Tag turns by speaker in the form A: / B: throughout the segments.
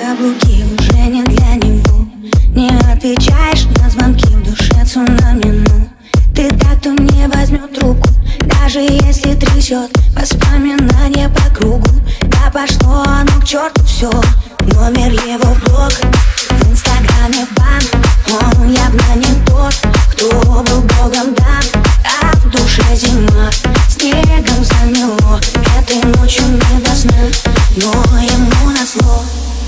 A: каблуки уже не для него. Не отвечаешь на звонки, в душе цунами, ну. Ты так, кто не возьмет трубку, даже если трясет воспоминания по кругу. Да пошло оно к черту все, номер его в блог, в инстаграме в бан. Он явно не тот, кто был богом дан. А в душе зима, снегом замело. Этой ночью не до сна, но ему назло.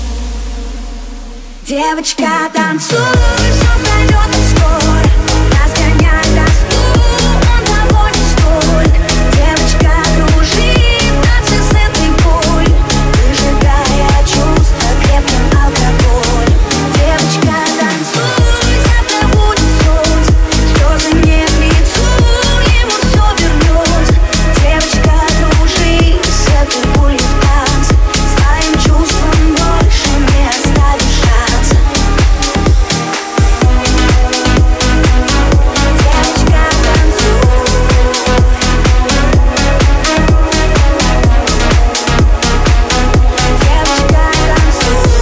A: Девочка, танцуй, все пройдет и скоро. Разгоняй тоску, он того не стоит. Девочка, кружи в танце с этой болью, выжигая чувства крепким алкоголем. Девочка, танцуй, завтра будет солнце, слезы не к лицу, ему все вернется. Девочка, кружи с этой болью в танце, своим чувством больше не оставишь шанса. Девочка, танцуй. Девочка, танцуй.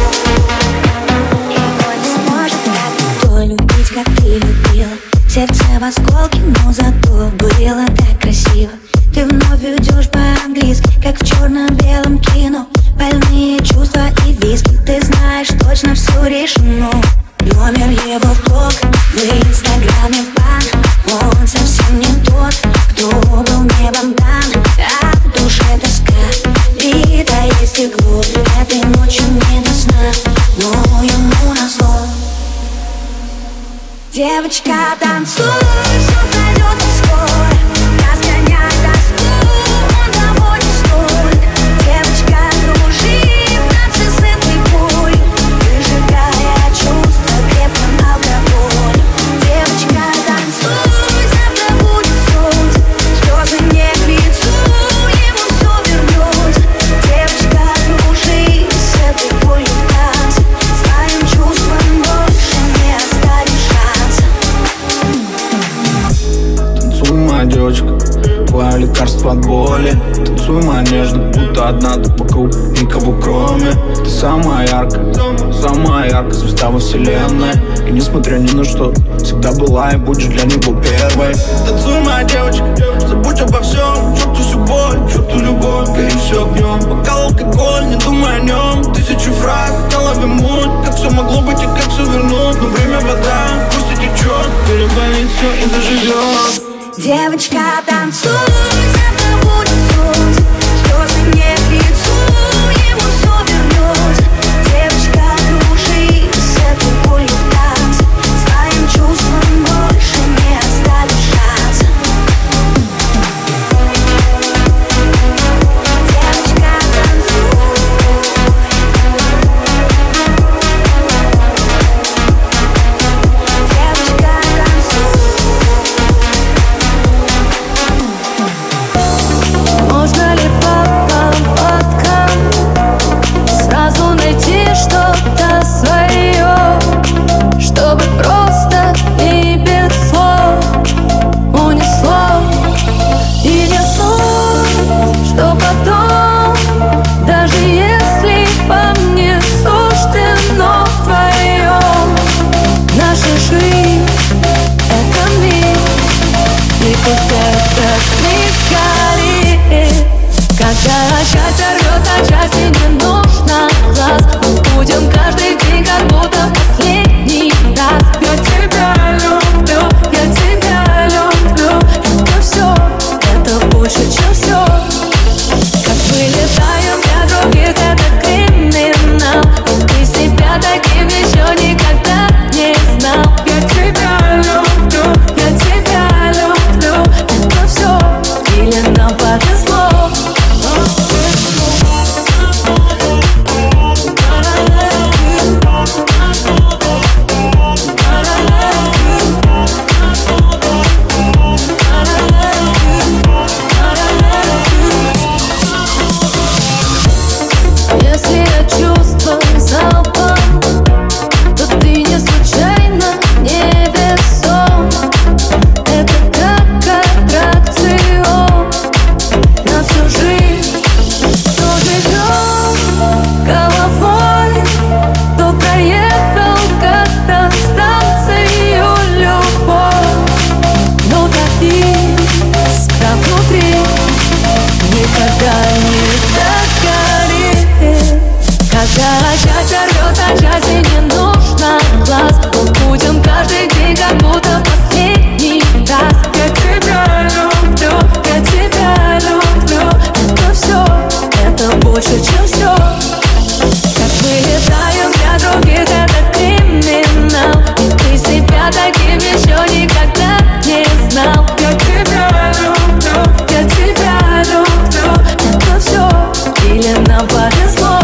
A: Его не сможет так никто любить, как ты любила. Сердце в осколке, но зато было так красиво. Ты вновь идешь по-английски, как в черно-белом кино. Больные чувства и виски, ты знаешь, точно все решено. Номер его в блог, в инстаграме в бан. Он совсем не тот, кто был небом дан. А в душе тоска, битое стекло. Этой ночью не до сна, но ему назло. Девочка, танцуй, все пройдет и скоро. Разгоняй тоску, он того не стоит. Девочка, кружи в танце с этой болью, выжигая чувства крепким алкоголем. Девочка, танцуй, завтра будет солнце, слезы не к лицу, ему все вернется. Девочка, кружи с этой болью в танце, своим чувством больше не оставишь шанса.
B: Танцуй, моя девочка, твое лекарство от боли. Танцуй, моя нежная, будто одна ты вокруг, никого кроме. Ты самая яркая звезда во вселенной. И несмотря ни на что, всегда была и будешь для него первой. Танцуй, моя девочка, забудь обо всем, черту всю боль, черту любовь, гори все огнем. Бокал, алкоголь, не думай о нем. Тысячу фраз в голове муть, как все могло быть и как все вернуть. Но время вода, пусть и течет, переболит все и заживет.
A: Девочка, танцуй, завтра будет солнце, слезы не к лицу, ему все вернется. Девочка, кружи с этой болью в танце, своим чувством больше не оставишь шанса. Девочка, танцуй. Девочка, танцуй.
C: часть рвет, а части не нужно глаз. Мы будем каждый день, как будто последний раз. Я тебя люблю, я тебя люблю. Это все, это больше, чем все. Как мы летаем для других, это криминал. И ты себя таким еще никогда не знал. Я тебя люблю, я тебя люблю. Это все, или нам повезло.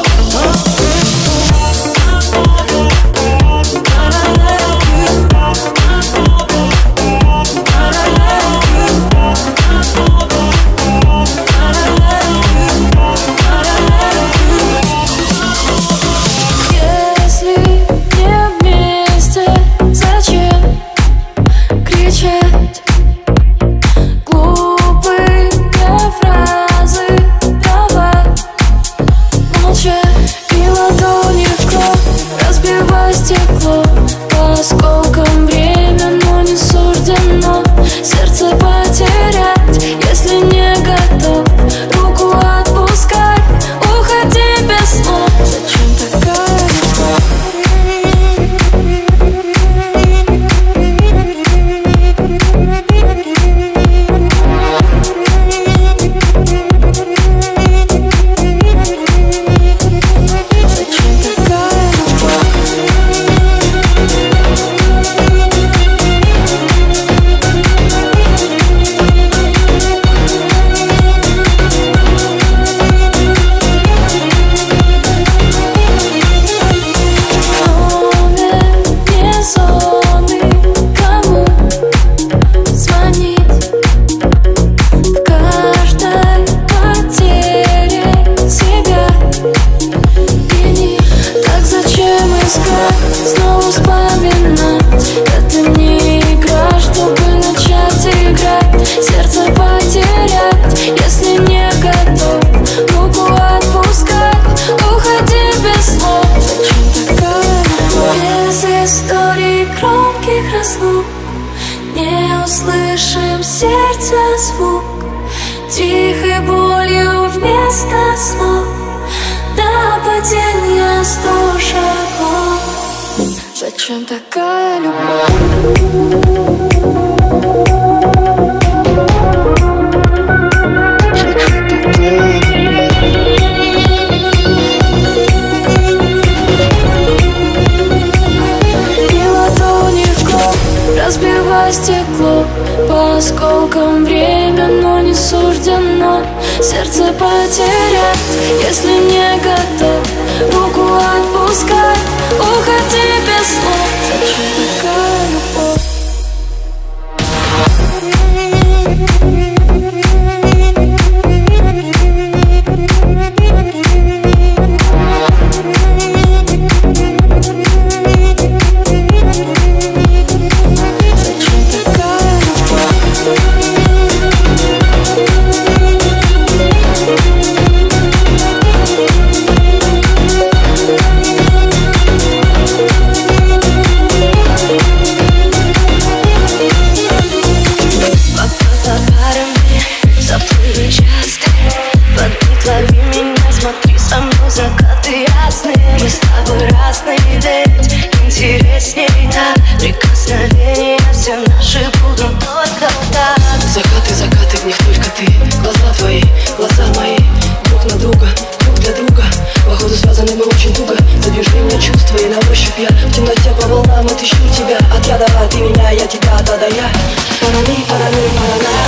D: Зачем такая любовь?
C: Разбивай стекло по осколкам, время, но не суждено сердце потерять, если не готов. Руку отпускай, уходи без слов. Зачем такая любовь?
E: Закаты, в них только ты. Глаза твои, глаза мои, друг на друга, друг для друга. Походу связаны мы очень туго. Задвижи меня чувства и на ощупь я в темноте по волнам отыщу тебя. От я до а, ты меня, я тебя, да да я. Парани, парани, парана.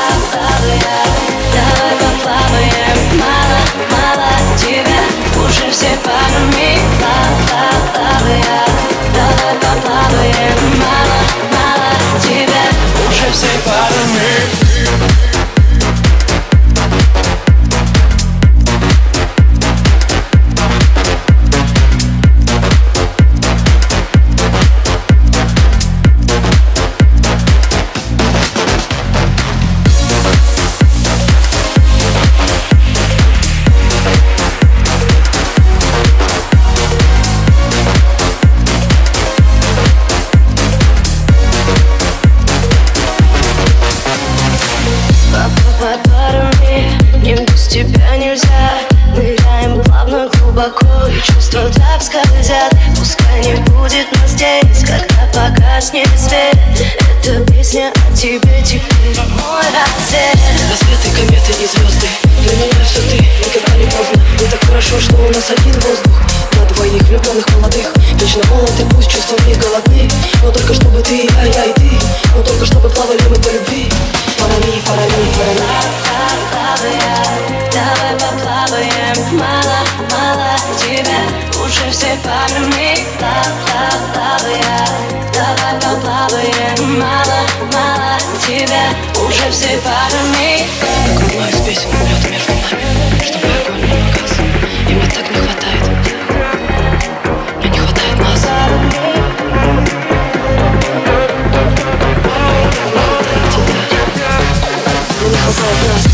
C: Давай поплаваем, мало, мало тебя. Уже все парами, плавая. Давай поплаваем, мало, мало тебя. Уже все парами.
A: куда скользят. Пускай не будет нас здесь, когда погаснет свет. Эта песня о тебе теперь мой рассвет.
E: Рассветы, кометы и звезды, для меня все ты, никогда не поздно. Мне так хорошо, что у нас один воздух. На двоих влюбленных молодых, вечно молоды, пусть чувства не голодны. Но только чтобы ты, а я и ты, но только чтобы плавали мы по любви. Парами, парами, парами.
A: Давай поплаваем, мало, мало тебя, уже все парами. Плавая, давай поплаваем, мало, мало тебя, уже все парами.
E: Как одна из песен умрет между нами, чтобы огонь не угас. И мне так не хватает, мне не хватает нас. Мне не хватает нас.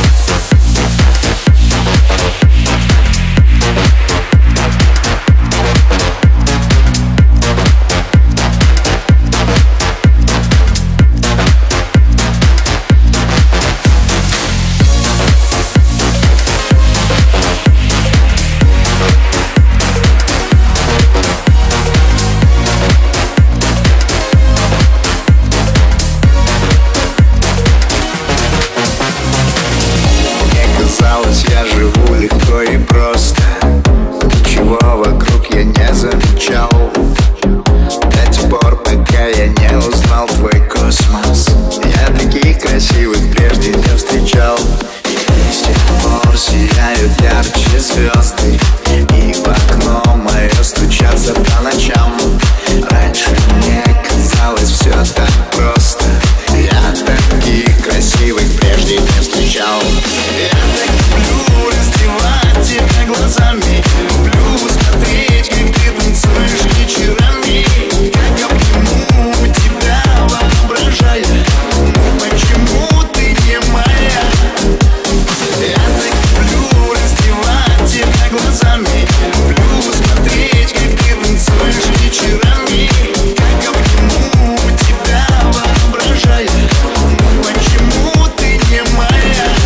F: Я живу легко и просто, ничего вокруг я не замечал до тех пор, пока я не узнал твой космос. Я таких красивых прежде не встречал. И с тех пор сияют ярче звезды, и в окно мое стучатся по ночам. Раньше мне казалось все так просто. Я таких красивых прежде не встречал. Я так люблю раздевать тебя глазами, люблю смотреть, как ты танцуешь вечерами, как обниму тебя, воображая, ну почему ты не моя? Я так люблю раздевать тебя глазами, люблю смотреть, как ты танцуешь вечерами, как обниму тебя, воображая, ну почему ты не моя?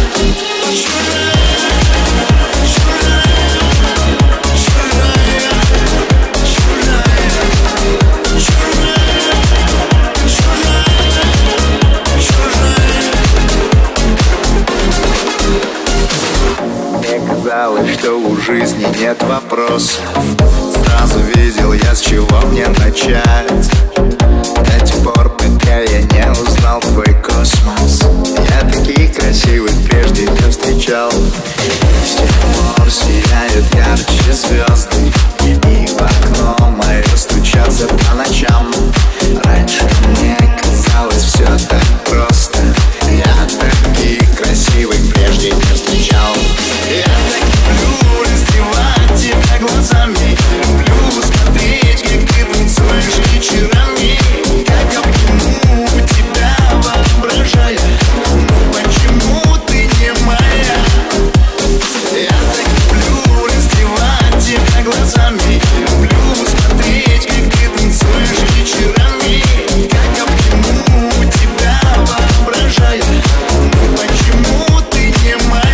F: Мне казалось, что у жизни нет вопросов. Сразу видел я, с чего мне начать. До тех пор, пока я не узнал твой космос. Я таких красивых прежде не встречал. И с тех пор сияют ярче звезды, и в окно мое стучатся по ночам. Раньше мне казалось все так просто. Я таких красивых прежде не встречал. Я так люблю раздевать тебя глазами, люблю смотреть, как ты танцуешь вечерами, как обниму тебя, воображая, ну почему ты не моя? Я так люблю раздевать тебя глазами, люблю смотреть, как ты танцуешь вечерами, как обниму тебя, воображая, ну почему ты не моя?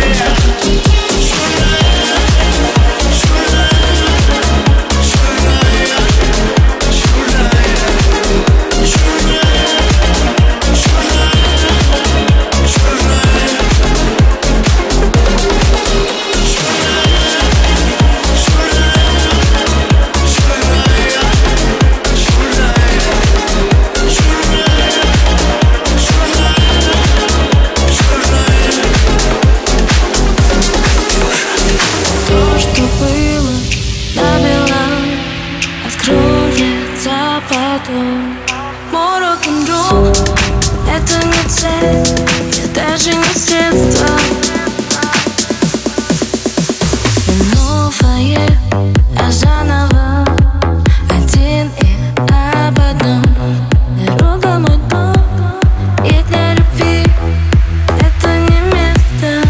A: То, что было набело, откроется потом. Мой рок-н-ролл — это не цель, я даже не средство. Не новое, а заново, один и об одном. Дорога мой дом, и для любви это не место.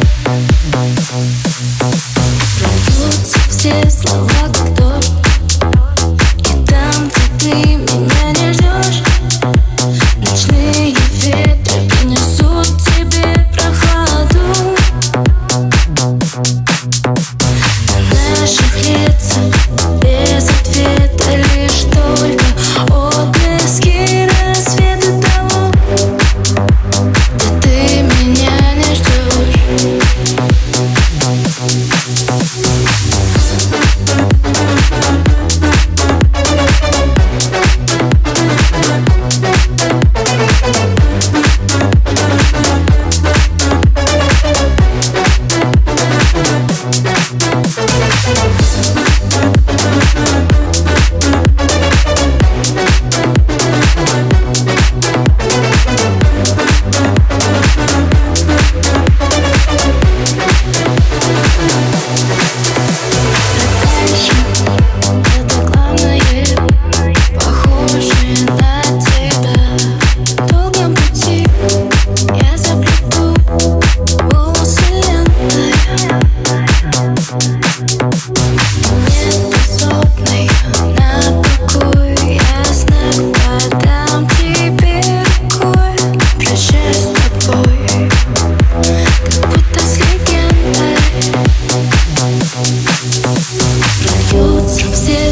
A: Пройдутся все слова, как дождь, и там, где ты меня не ждешь, ночные ветры принесут тебе прохладу. На нашей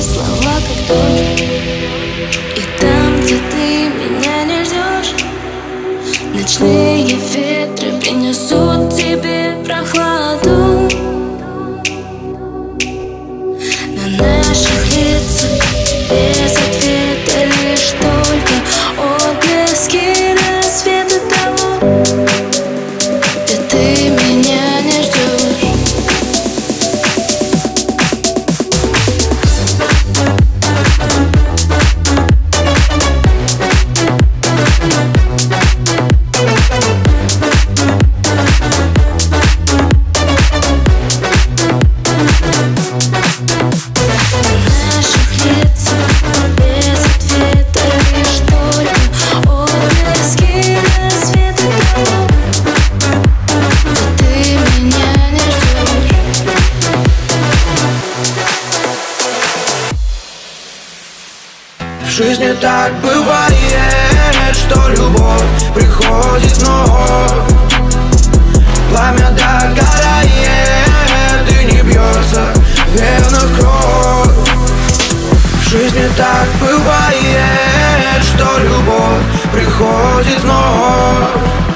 D: слова как дождь. И там, где ты меня не ждешь, ночные ветры принесут тебе прохладу. На наших лицах без ответа лишь только отблески рассвета того, где ты меня не ждешь.
G: В жизни так бывает, что любовь приходит вновь. Пламя догорает, и не бьется в венах кровь. В жизни так бывает, что любовь приходит вновь.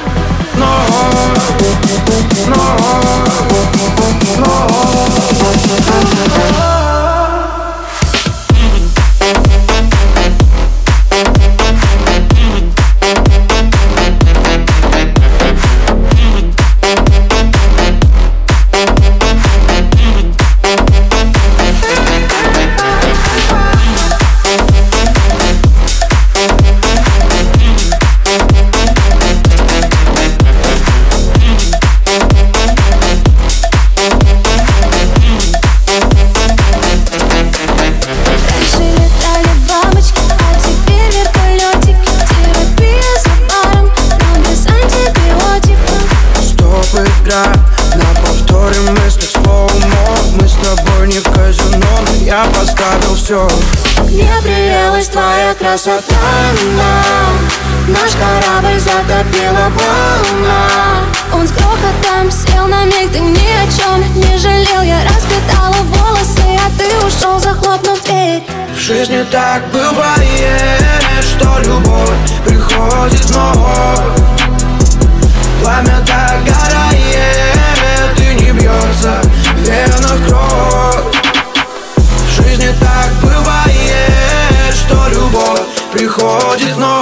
G: На повторе мысли слоумо. Мы с тобой не в казино, но я поставил все.
D: Мне приелась твоя красота, наш корабль затопила волна. Он с грохотом сел на миг, ты ни о чем не жалел. Я расплетала волосы, а ты ушел, захлопнув дверь.
G: В жизни так бывает, что любовь приходит вновь. Пламя догорает, и не бьется в венах кровь. В жизни так бывает, что любовь приходит вновь.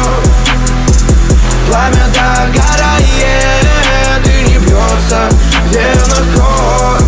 G: Пламя догорает, и не бьется в венах кровь.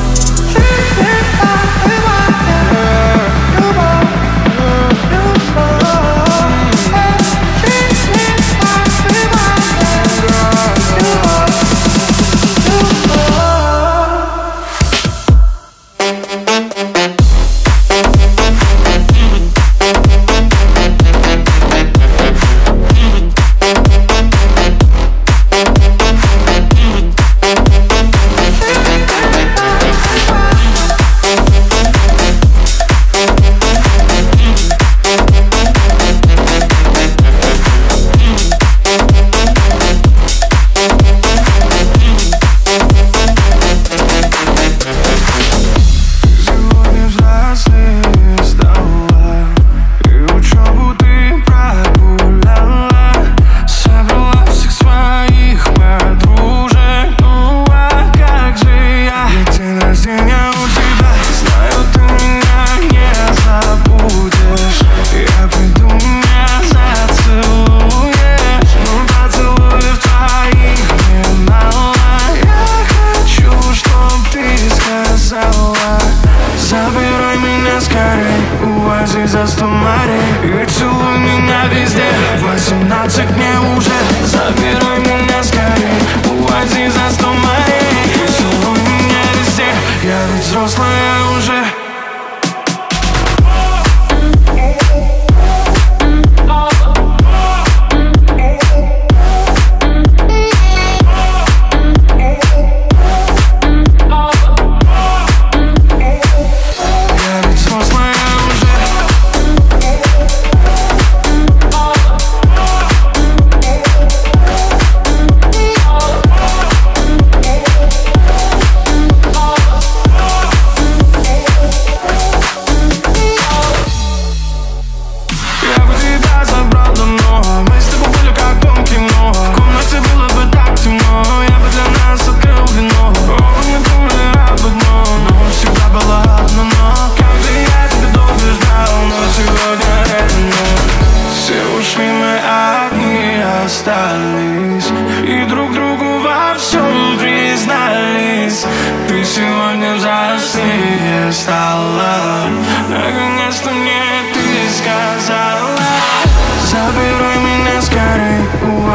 G: за 100 морей. И целуй меня везде, 18 мне уже. Забирай меня скорей, увози за 100 морей. И целуй меня везде, я ведь взрослая уже.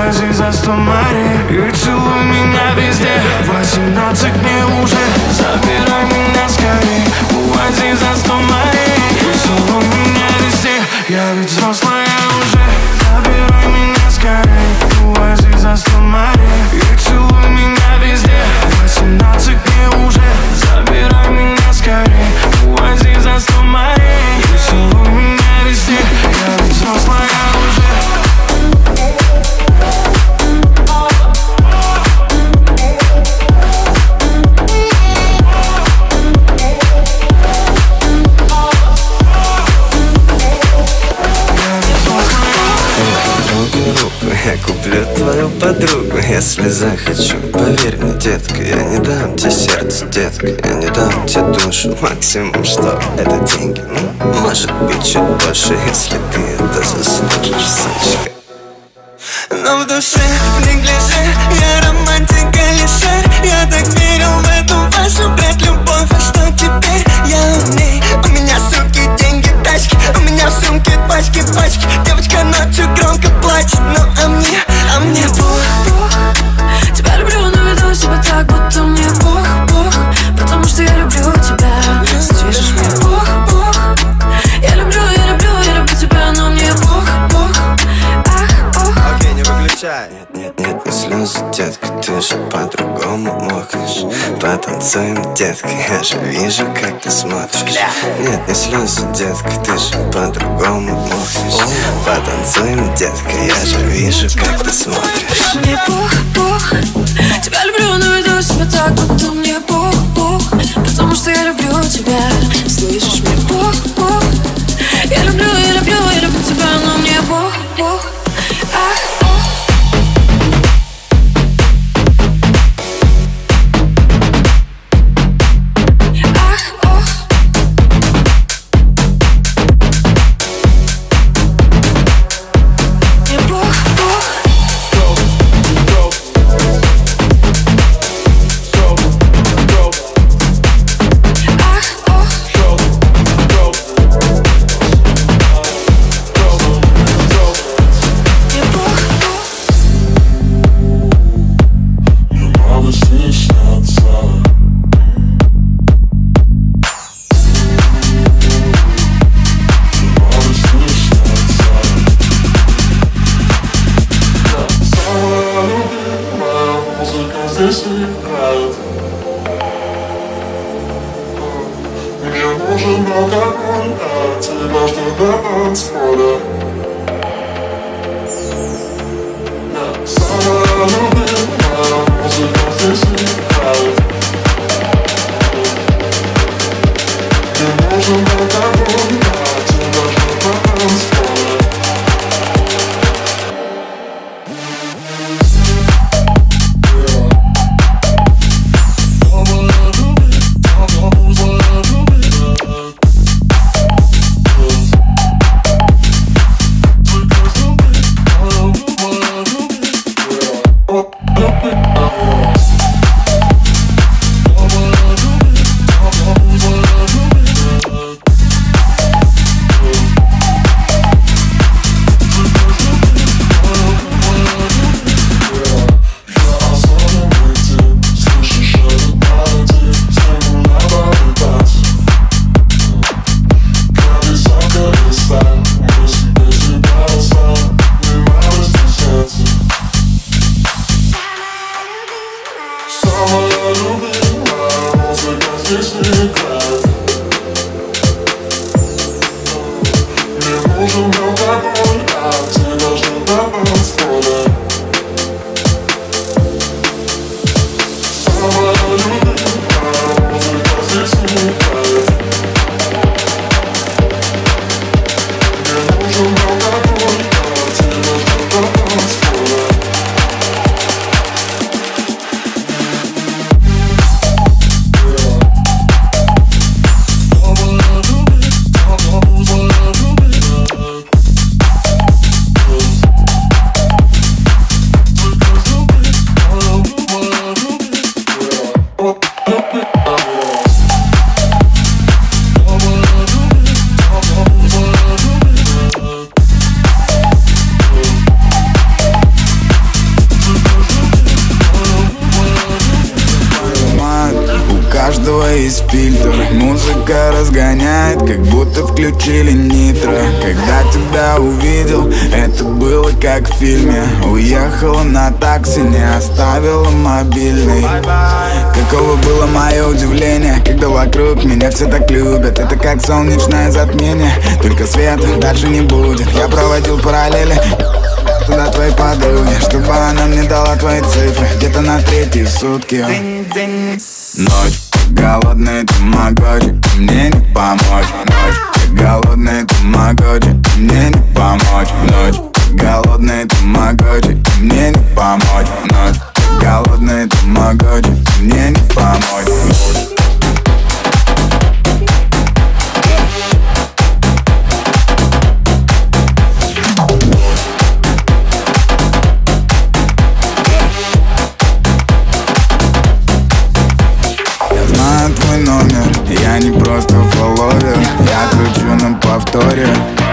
G: увози за 100 морей и целуй меня везде. 18 мне уже, забирай меня скорей. Увози за 100 морей и целуй меня везде. Я ведь взрослая уже, забирай меня скорей. Увози за 100 морей и целуй меня везде. 18 мне уже, забирай меня скорей. Увози за 100 морей и целуй меня везде. Я ведь взрослая уже.
H: Я куплю твою подругу, если захочу. Поверь мне, детка, я не дам тебе сердце, детка. Я не дам тебе душу, максимум, что это деньги. Ну, может быть, чуть больше, если ты это заслужишь, сучка. Но в душе, в неглиже, я романтик Алишер. Я так верил в эту вашу, блядь, любовь. А что теперь? Я умней. У меня суки, деньги, тачки. У меня в сумке пачки. Девочка ночью громко плачет. Ну а мне пох.
C: Тебя люблю, но веду себя так, будто мне пох. Потому что я люблю тебя. Слышишь, мне пох. Я люблю тебя, но мне пох.
H: Окей, не выключай. Нет, не слезы, детка, ты же по-другому мокнешь. Потанцуем, детка, я же вижу, как ты смотришь. Нет, не слезы, детка, ты же по-другому мокнешь. Потанцуем, детка, я же вижу, как ты смотришь.
C: Мне пох. Тебя люблю, но веду себя так, будто мне пох. Потому что я люблю тебя. Слышишь, мне пох. Я люблю тебя, но мне пох.
I: фильтр. Музыка разгоняет, как будто включили нитро. Когда тебя увидел, это было как в фильме. Уехала на такси, не оставила мобильный. Каково было мое удивление, когда вокруг меня все так любят. Это как солнечное затмение, только света дальше не будет. Я проводил параллели туда твоей подруги, чтобы она мне дала твои цифры где-то на 3-й сутки. Ночь, голодный тамагочи, мне не помочь. Ночь, голодный тамагочи, мне не помочь. Ночь, голодный тамагочи, мне не помочь. Ночь, голодный тамагочи, мне не помочь. Твой номер, я не просто фолловер, я кручу на повторе.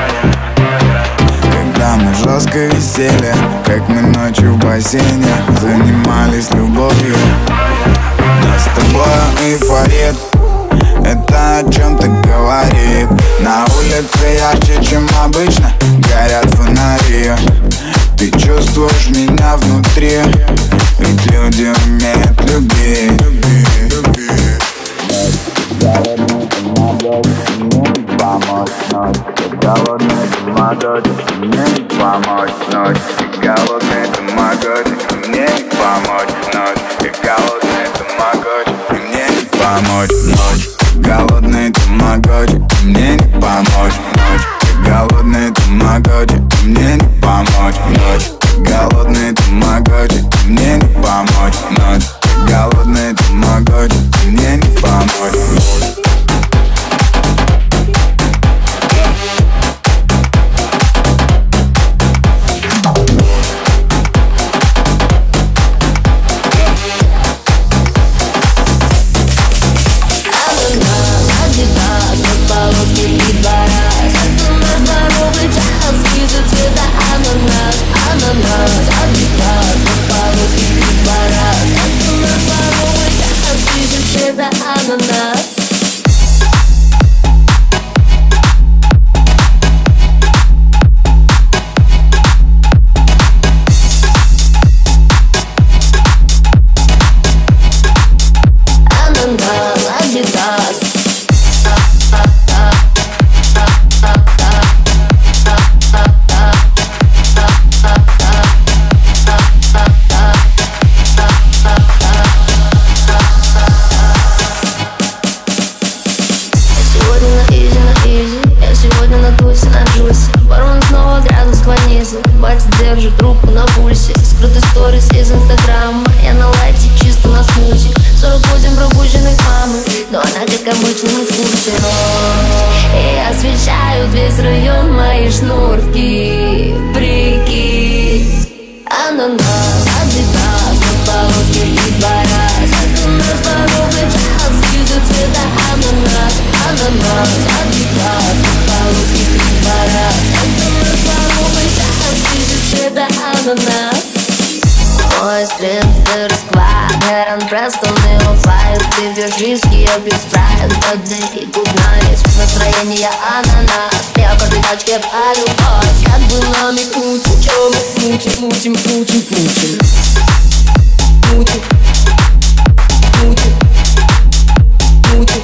I: Когда мы жестко висели, как мы ночью в бассейне занимались любовью. Нас с тобой эйфорит, это о чем-то говорит. На улице ярче, чем обычно, горят фонари. Ты чувствуешь меня внутри, ведь люди умеют любить. Голодный тамагочи, мне не помочь. Ночь, голодный тамагочи, мне не помочь. Ночь, голодный тамагочи, мне не помочь. Ночь, голодный тамагочи, мне не помочь. Ночь, голодный тамагочи, мне не помочь. Ночь, голодный тамагочи, мне не помочь. Ночь, голодный тамагочи, мне не помочь.
D: Держит руку на пульсе, скрытый сторис из инстаграма. Я на лайте чисто на смузи, 48 пробужденных мамы, но она как обычно не в курсе. И я освещаю весь район, мои шнурки, прикинь. Ананас, адидас, полоски и барас. Это наш здоровый час, видят цвета ананас. Ананас, адидас, полоски и барас. Это наш здоровый час, видят цвета ананас. Мой стриптер сквад, Хэрон Престон и Оффлайт. Ты пьешь виски, я пью спрайт, воды и гуднайт. Настроение ананас, я по пятачке палю бас. Как бы намекнуть, чё мы мутим, мутим, мутим, мутим. Мутим, мутим, мутим.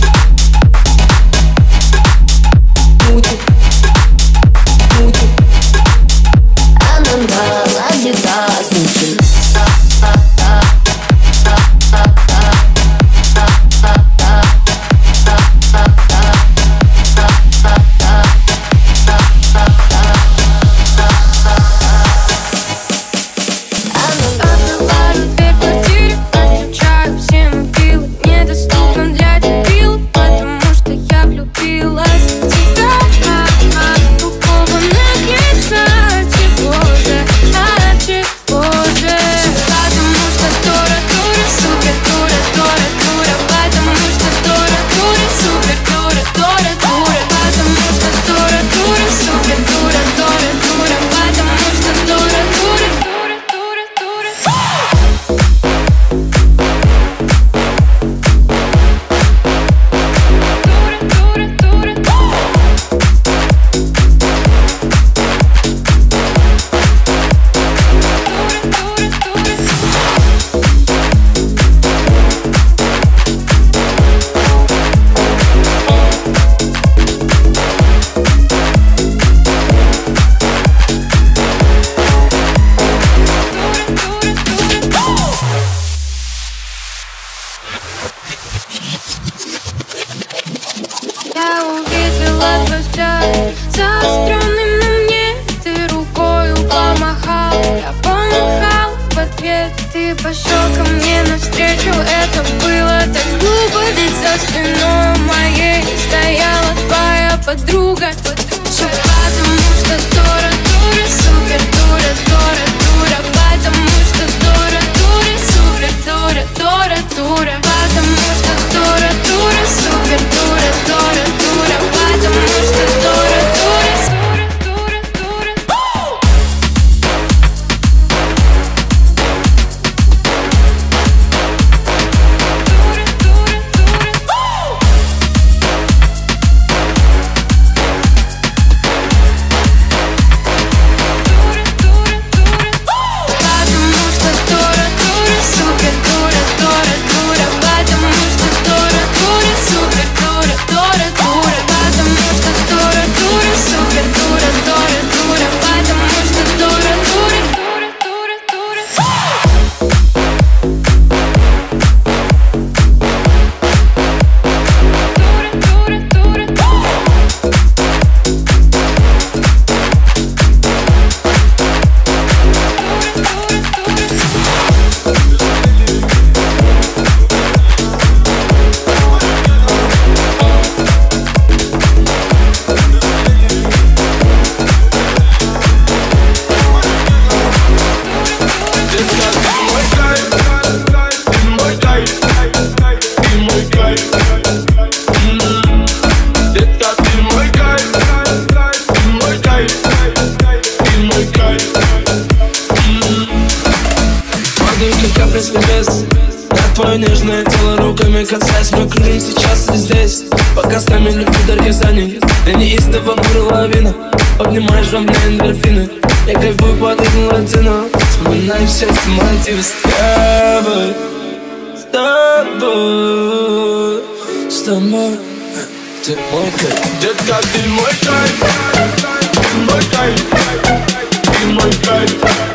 D: Мутим, мутим. Ананас, адидас, мутим.
C: Открываю дверь в квартире, отключаю все за спиной моей стояла твоя подруга. Все потому что дура, дура, супер, дура, дура, дура. Потому что дура, дура, супер, дура, дура, дура. Потому что дура, дура, супер, дура, дура, дура. Потому что дура, дура, дура, дура, дура.
G: Твое нежное тело руками касаясь, мы кружим сейчас и здесь. Пока с нами любви дороги занят, я неистово буря лавина. Обнимаешь во мне эндорфины, я кайфую под их мелодину. Вспоминаю все эти мотивы с тобой, с тобой, с тобой. Ты мой кайф, детка, ты мой кайф, ты мой кайф, ты мой кайф.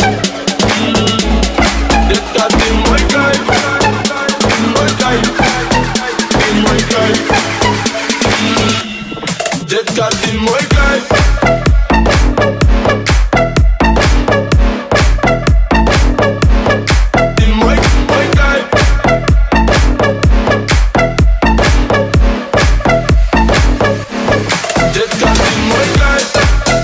G: Детка, ты мой кайф, ты мой кайф, ты мой кайф. Детка, ты мой кайф. Ты мой кайф. Детка, ты мой кайф.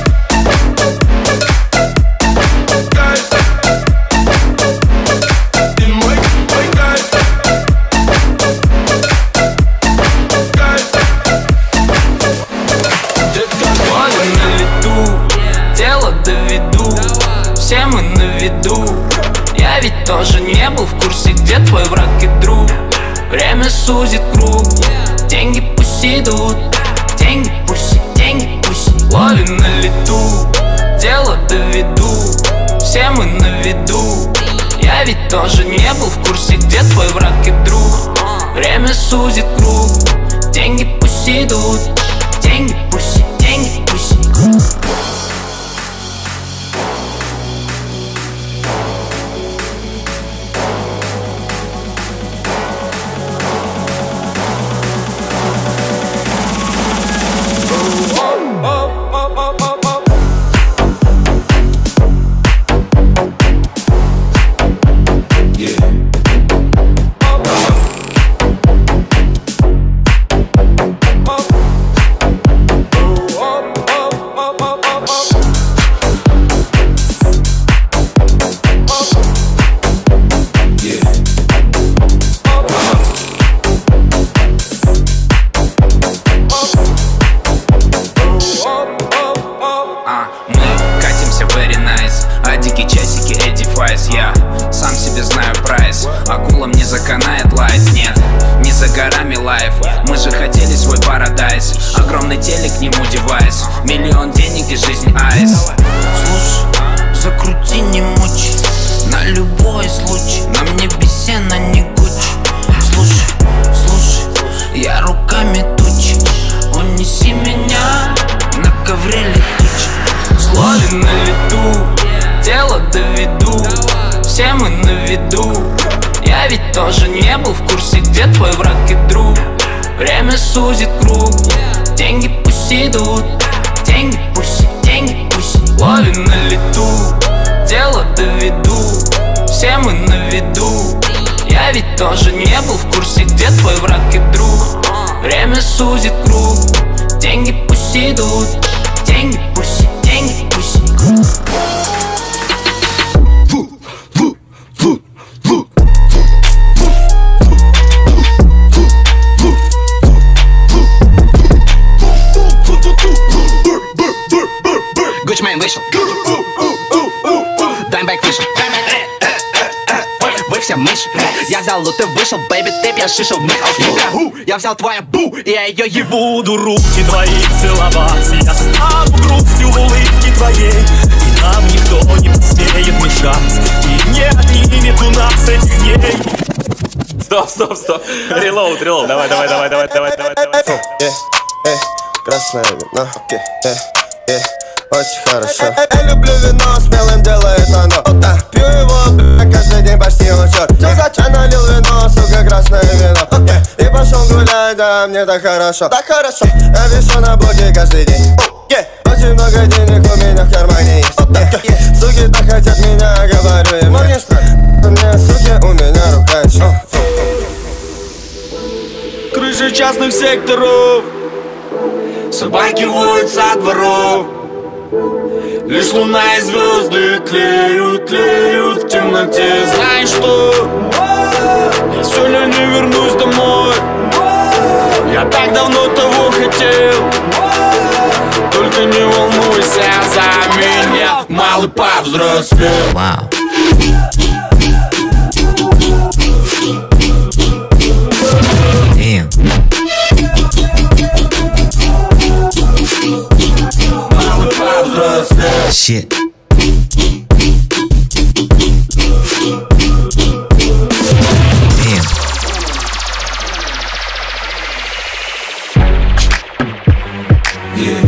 J: Все мы на виду. Я ведь тоже не был в курсе, где твой враг и друг. Время сузит круг, деньги пусть идут. Деньги пусть, ловим на лету. Дело доведу, все мы на виду. Я ведь тоже не был в курсе, где твой враг и друг. Время сузит круг, деньги пусть идут. Деньги пусть, я сам себе знаю прайс. Акулам не заканает лайт, нет, не за горами лайф. Мы же хотели свой парадайз, огромный телек, к нему девайс, миллион денег и жизнь айс. Слушай, закрути, не мучи, на любой случай. На мне бесена, не Гуччи. Слушай, я руками тучи. Унеси меня, на ковре летучий. Словен на лету, дело доведу. Все мы на виду. Я ведь тоже не был в курсе, где твой враг и друг. Время сузит круг, деньги пусть идут. Деньги пусть, ловим на лету. Дело доведу, все мы на виду. Я Я ведь тоже не был в курсе, где твой враг и друг. Время сузит круг, деньги пусть идут. Деньги пусть, деньги пусть.
K: Гучмейн вышел, Даймбэк вышел. Вы все мыши. Я взял лут и вышел, бэйби, ты пьяшишил. Я взял твою бу, и я ее ебу.
L: Буду руки твои целовать, я стану грустью в улыбке твоей, и нам никто не посмеет мешать, и не отнимет у нас этих дней. Стоп. Релоуд. Давай.
H: Красное вино, очень хорошо. Я люблю вино, смелым делает оно. Пью его, каждый день почти учет. Ты зачем налил вино, сука, красное вино? И пошел гулять, да, мне так хорошо. Так хорошо, я вешу на блоке каждый день. Очень много денег у меня в кармане есть. Суки так хотят меня, говорю им. Мне что? Мне суки, у меня рука еще.
B: Крыши частных секторов, собаки воют со дворов. Лишь луна и звезды тлеют в темноте. Знаешь что? Я сегодня не вернусь домой. Я так давно того хотел. Только не волнуйся за меня, малый повзрослел.
K: Вау. Shit. Damn.
H: Yeah.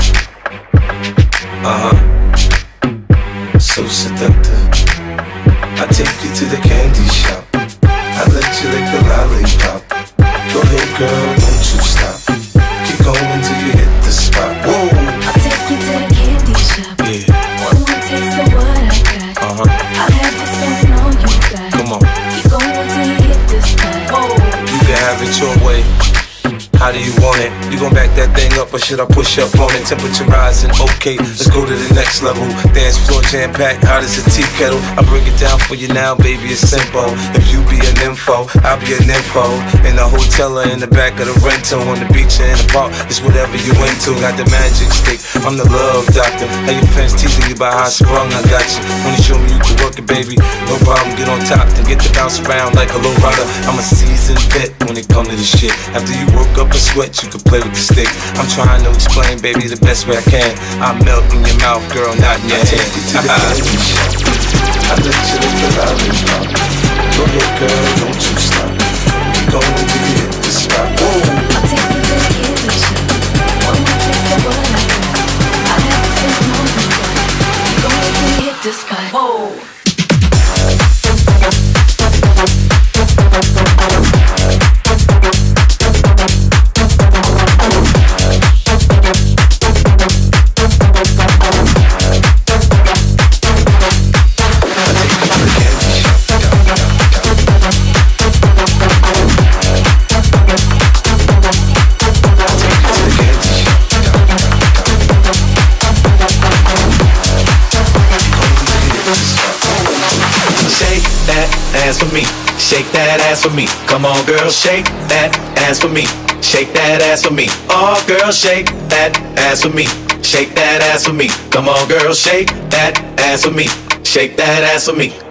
H: So seductive. I take you to the candy shop. I let you lick the lollipop. Go ahead, girl, don't you stop. Keep going till you hit the spot. Whoa.
A: I'll take you to the candy shop.
H: Yeah.
A: One more taste of what I got. I'll have this feeling all you got.
H: Come on.
A: Keep going till you hit the spot. Whoa.
H: You can have it your way. How do you want it? You gon' back that thing up or should I push up on it? Temperature rising, okay, let's go to the next level. Dance floor jam-packed, hot as a tea kettle. I break it down for you now, baby, it's simple. If you be an info, I'll be an info. In the hotel or in the back of the rental, on the beach or in the park, it's whatever you into. Got the magic stick, I'm the love doctor. How your fans teasing you about how I sprung, I got you. Wanna show me you can work it, baby? No problem, get on top, then get to bounce around like a low rider. I'm a seasoned vet when it comes to this shit. After you work up a sweat, you can play with the stick. I'm trying to explain, baby, the best way I can. I melt in your mouth, girl, not in your hand. I let you lick the lollipop. Go ahead, girl, don't you stop. Keep going till you hit the spot. Whoa.
A: I'll take you to the candy shop. One more taste of what I got. I'll have this feeling all you got. Keep going till you hit the spot. Whoa.
M: For me, shake that ass for me. Come on, girl, shake that ass for me. Shake that ass for me. Oh, girl, shake that ass for me. Shake that ass for me. Come on, girl, shake that ass for me. Shake that ass for me.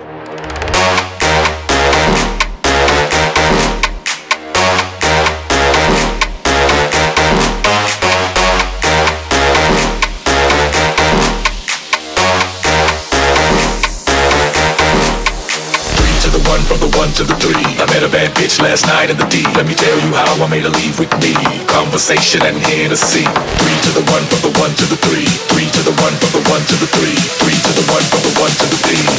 N: From the 1 to the 3, I met a bad bitch last night in the D. Let me tell you how I made her leave with me. Conversation and Hennessy. 3 to the 1, from the 1 to the 3. 3 to the 1, from the 1 to the 3. 3 to the 1, from the 1 to the 3.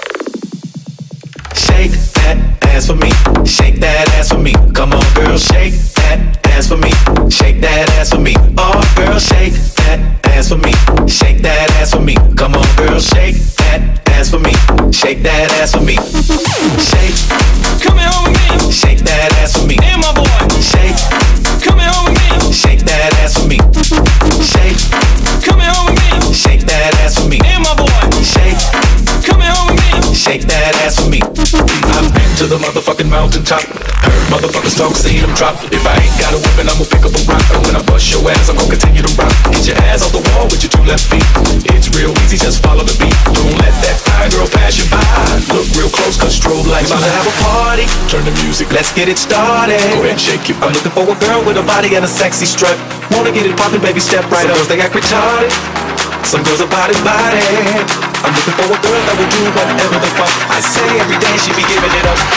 M: Shake that ass for me. Shake that ass for me. Come on, girl, shake that ass for me. Shake that ass for me. Oh, girl, shake that ass for me. Shake that ass for me. Come on, girl, shake that ass ass for me. Shake that ass for me. Shake.
L: Coming home with me.
M: Shake that ass for me.
L: And my boy.
M: Shake.
L: Coming home with me.
M: Shake that ass for me. Shake.
L: Coming home with me.
M: Shake that ass for me.
L: And my boy.
M: Shake.
L: Coming home with me.
M: Shake that ass for me.
N: I've been to the motherfucking mountaintop. Heard motherfuckers talk, seen them drop. If I ain't got a weapon, I'ma pick up a rock. And when I bust your ass, I'm gonna continue to rock. Get your ass off the wall with your two left feet. It's real easy, just follow the beat. Don't let that fire girl pass you by. Look real close, cause strobe lights
M: About to have a party.
N: turn the music.
M: Let's get it started.
N: Go ahead, shake it.
M: I'm looking for a girl with a body and a sexy strut. Wanna get it poppin', baby, step right up. Some girls, they act retarded. Some girls are body. I'm looking for a girl that will do whatever the fuck I say. Every day she be giving it up.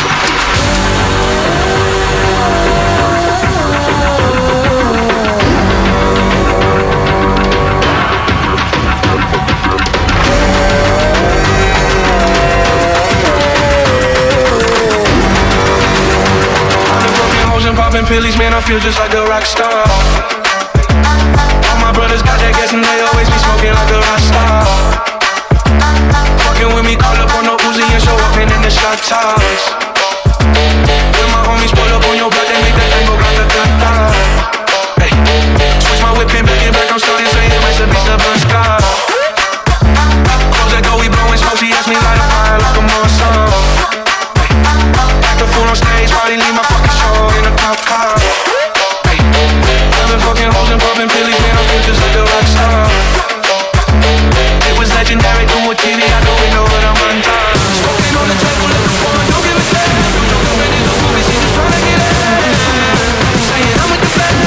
L: I've been fucking hoes and popping pillies, man, I feel just like a rock star. All my brothers got that gas and they always be smoking like a rock star. Fucking with me, call up on no Uzi and show up in the shot tops. When my homies pull up on your block, they make that thing go grata-ta-ta. Hey, switch my whip and back it back, I'm starting saying recipes to burn sky. Close that door, we blowing smoke, she asked me light a fire like a Marsan. Act a fool on stage, why they leave my fucking show in a cop car? Hey, I've been fucking hoes and popping pillies, man, I feel just like a rock star. It was legendary, do a TV, I know we know what I'm on time. Smoking on the table, let the woman, don't give a damn. No committees, no movies, he just tryna get in. Saying I'm with the band.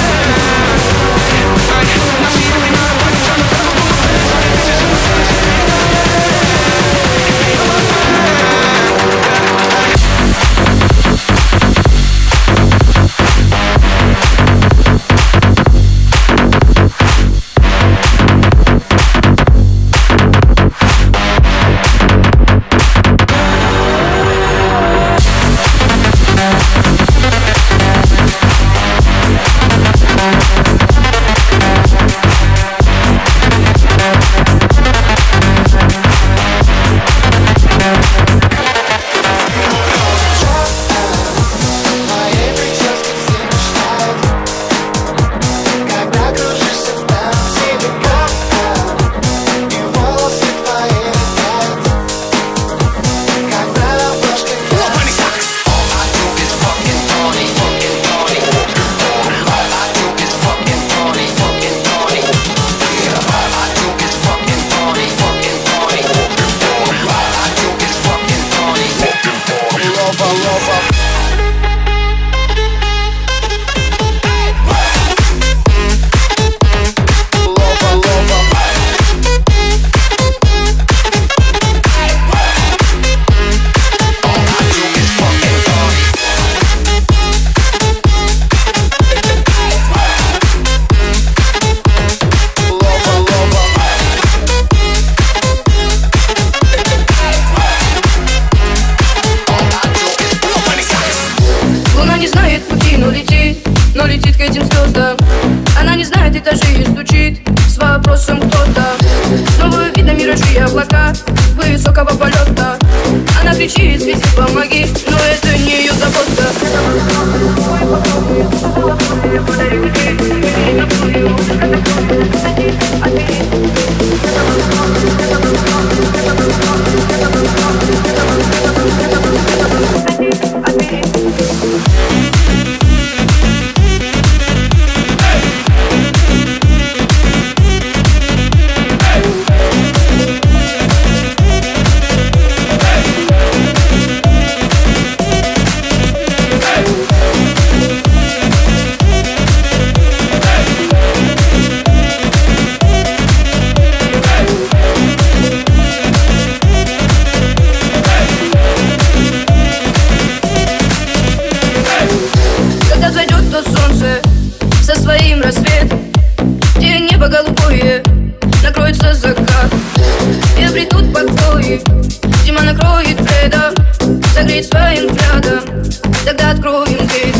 L: Now she hit me now, I can tryna grab a book. Sorry, bitches, I'm tryna say
C: высокого полета. Она кричит, свети, помоги, но это не ее забота. Голубое, накроется закат. И обретут покои. Зима накроет Фреда, согреет своим взглядом. Тогда откроем дверь.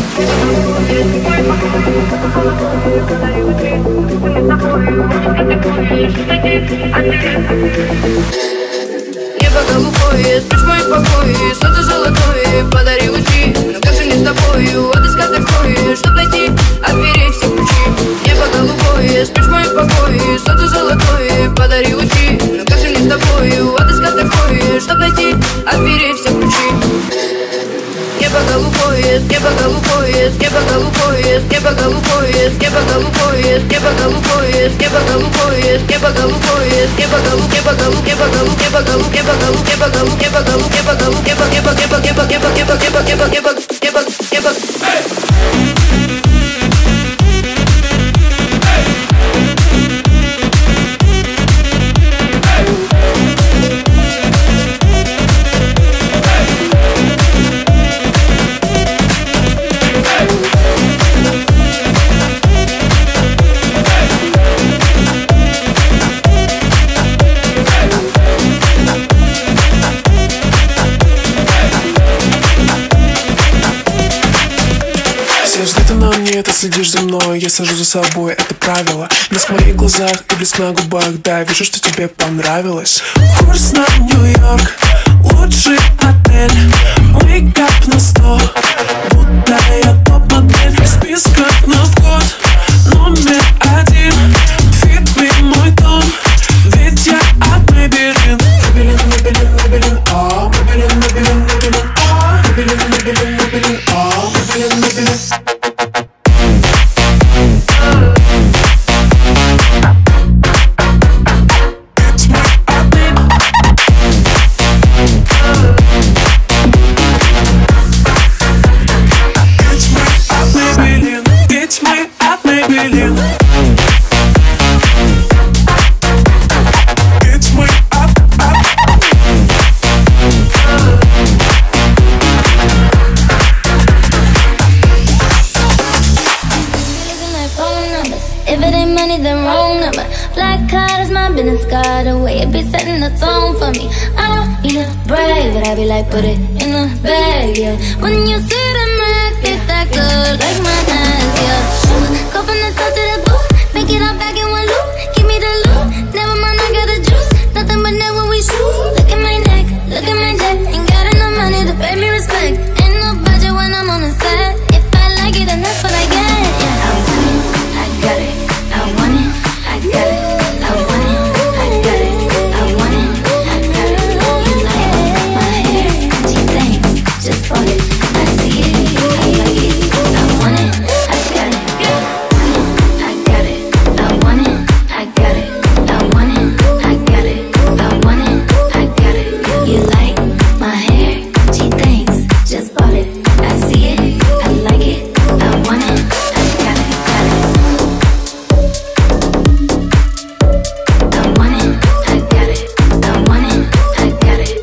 O: Небо голубое, спишь в мои покои, солнце золотое, подари лучи. Но как же мне с тобою отыскать такое, чтоб найти от дверей все ключи? Небо голубое, спишь в мои покои, солнце золотое, подари лучи. Но как же мне с тобою отыскать такое, чтоб найти от дверей все ключи? Небо голубое, небо голубое, небо голубое, небо голубое, небо голубое, небо голубое, небо голубое, небо голубое, небо голубое, небо голубое, небо голубое, небо голубое, небо голубое, небо голубое, небо голубое,
P: Ты следишь за мной, я сажу за собой, это правило. Блеск в моих глазах и блеск на губах, да, вижу, что тебе понравилось. Курс на Нью-Йорк, лучший отель, мейкап на 100, будто я топ-модель. Списков на вход, номер 1, фит ми мой дом, ведь я от Maybelline. Maybelline, Maybelline, Maybelline, oh, Maybelline, Maybelline, Maybelline, oh, Maybelline, Maybelline, Maybelline, oh, Maybelline, Maybelline.
Q: Got a way of be setting the tone for me. I don't need a brag, but I be like, put it in the bag, yeah. When you see the max, it's that good, like my hands, yeah. Go from the south to the booth, make it all back in one loop. Give me the loot, never mind, I got the juice. Nothing but net when we shoot. Look at my neck, look at my jet. Ain't got enough money to pay me respect. Ain't no budget when I'm on the set. If I like it, then that's what I get, yeah. I want it, I got it. I want it, I got it. I want it. Just bought it, I see it, I like it, I want it, I got it, I got it, I want it, I got it, I want it, I got it, I want it, I got it. You like my hair? She thinks, just bought it, I see it, I like it, I want it, I got it, got it. I want it, I got it, I want it, I got it.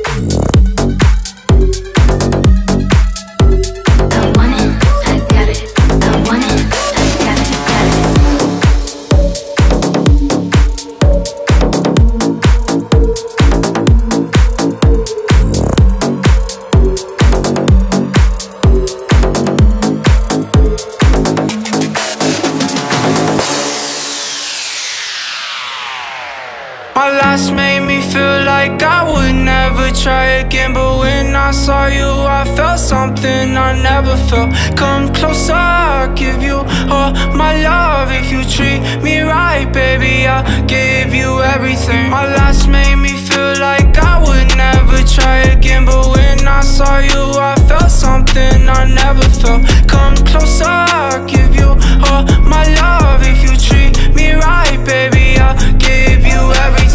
R: My last made me feel like I would never try again, but when I saw you, I felt something I never felt. Come closer, I'll give you all my love. If you treat me right, baby, I'll give you everything. My last made me feel like I would never try again, but when I saw you, I felt something I never felt. Come closer, I'll give you all my love. If you treat me right, baby, I'll give you everything.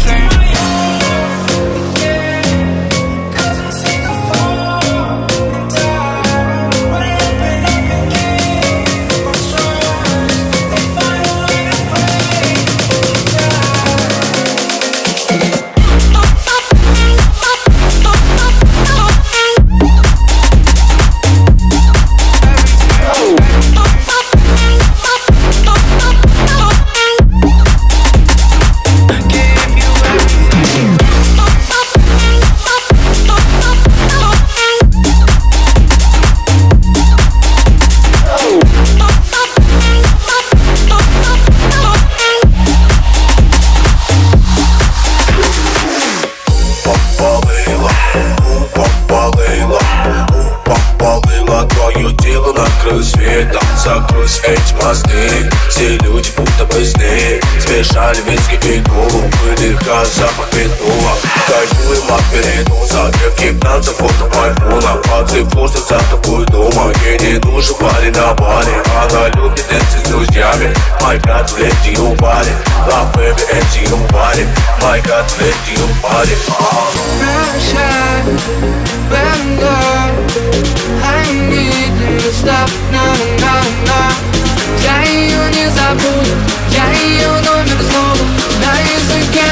H: эти мосты. Все люди будто бы сны. Смешали виски и колу, выдыха запах метнула. Кайфуем от передоза, крепких танцев фото айфона. Пацы форсят за тобой дома. Ей не нужен парень на баре. Она любит танцы с друзьями. My God, let you party. Love baby, and you party. My God, let you party.
R: Pressure, when I need you to stop, no, no, no. Я ее не забуду, я ее номер снова на языке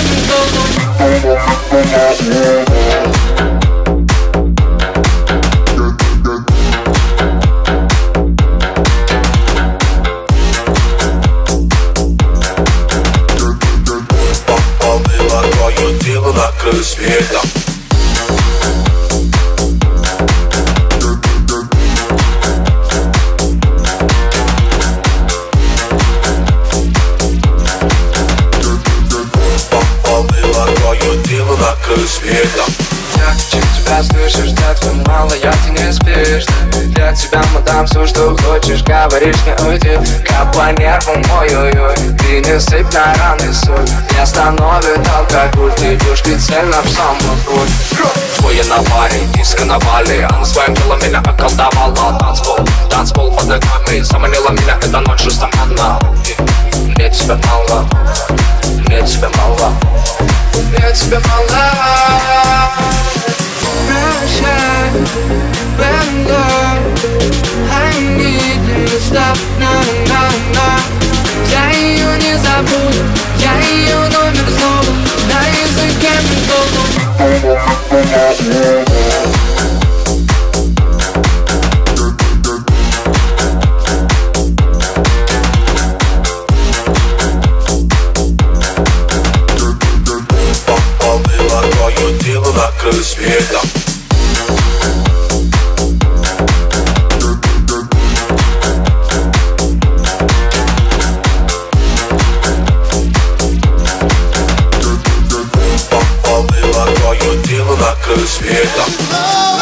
H: Попала твое тело на краю света. На краю света.
R: Я хочу тебя слышишь, детка, мало я ты не спишь. Для тебя мы дам все, что хочешь, говоришь, не уйди. Как по нервам, ой-ой-ой, ты не сыпь на раны соль. Не остановит алкоголь, ты идешь прицельно в самую боль.
J: Твоя на баре, диско на бале. Она своим телом меня околдовала. Танцпол под ногами, заманила меня эта ночь juste одна. Мне тебя мало, мне тебя мало.
R: Я тебя мало. Pressure, when I need you to stop, no, no, no. Я ее не забуду, я ее номер снова на языке
H: Твое тело на краю света. Попала твое тело на краю света.